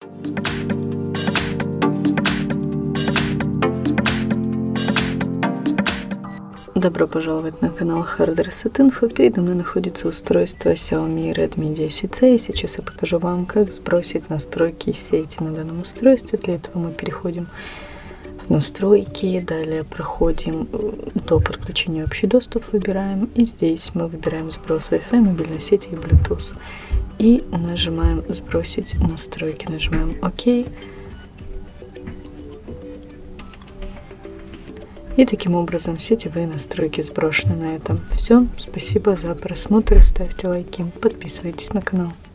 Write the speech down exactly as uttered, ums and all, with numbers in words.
Добро пожаловать на канал Hard Reset Info. Передо мной находится устройство Xiaomi Redmi десять си. И сейчас я покажу вам, как сбросить настройки сети на данном устройстве. Для этого мы переходим в настройки, далее проходим до подключения общий доступ, выбираем. И здесь мы выбираем сброс Wi-Fi, мобильной сети и Bluetooth. И нажимаем сбросить настройки, нажимаем ОК. И таким образом сетевые настройки сброшены. На этом все. Спасибо за просмотр. Ставьте лайки, подписывайтесь на канал.